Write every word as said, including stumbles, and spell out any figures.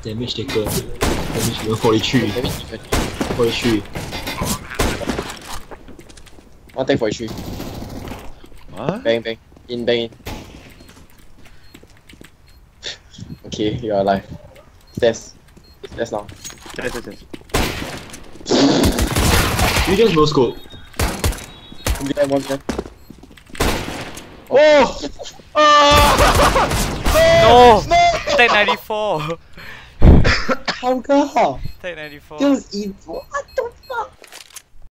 Damage taker. Damage taker forty-three. forty-three. One take forty-three. What? Bang, bang. In, bang, in. Okay, you're alive. Stairs. Stairs now. Yes, yes, yes. You just no scope. One behind, one behind. Oh! No! Tech ninety-four! How come? Tech ninety-four. Dude, it, what the fuck?